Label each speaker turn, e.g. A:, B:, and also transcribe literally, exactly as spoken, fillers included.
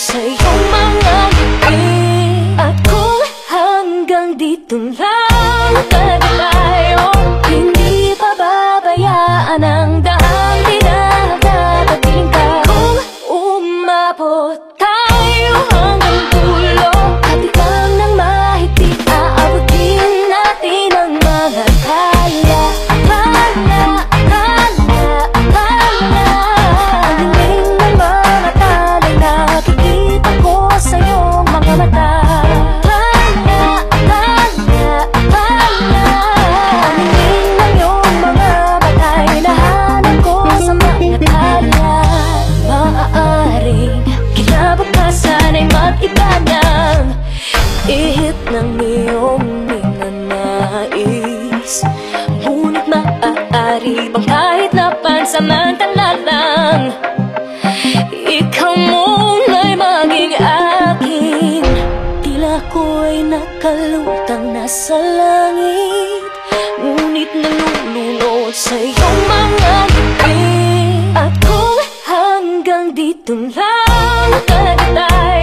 A: sa iyong mga ngiti. At kung hanggang dito lang talaga tayo, hindi pababayaan ang daang dinadating ka. Kung umabot tayo hanggang dulo, at ikaw nang mahigpit, aabutin natin ang mga kaya. Akala, akala, akala, ang hiling ng mga talay nakikita ko sa iyong mga mata. Akala, akala, akala, ang hiling ng iyong mga mata'y nahanap ko sa mga kaya. Maaaring kinabukasan ay mag-iba ng ihip ng iyong ninanais. Ngunit maaari bang kahit na pansamantala lang, ikaw muna'y maging akin? Tila ko'y nakalutang nasa langit, ngunit nalulunod sa iyong mga ngiti. At kung hanggang dito lang talaga tayo,